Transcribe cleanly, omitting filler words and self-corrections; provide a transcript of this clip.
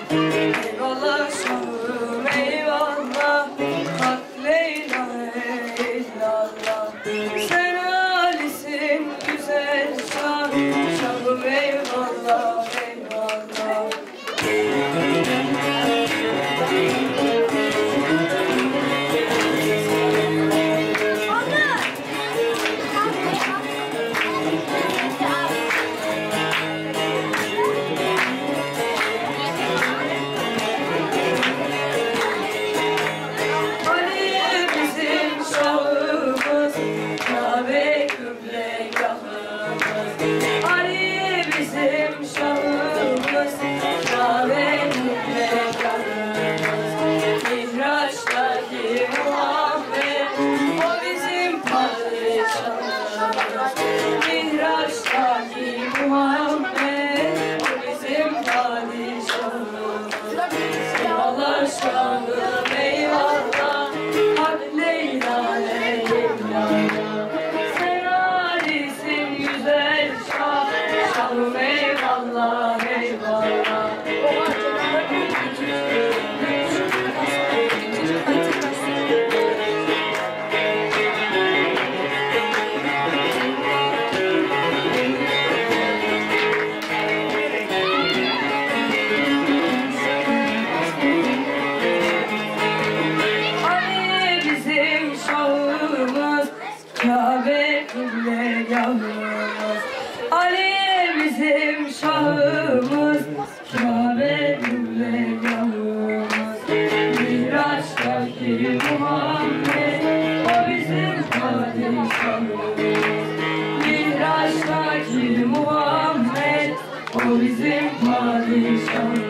Eyvallah şahım eyvallah, hak Leyla illallah. Sen alisin güzel şah, şahım eyvallah eyvallah. Kabe kıble yavrum, Ali bizim şahımız, Kabe kıble yavrum. Miraç'taki Muhammed, o bizim padişahımız. Miraç'taki Muhammed, o bizim padişahımız.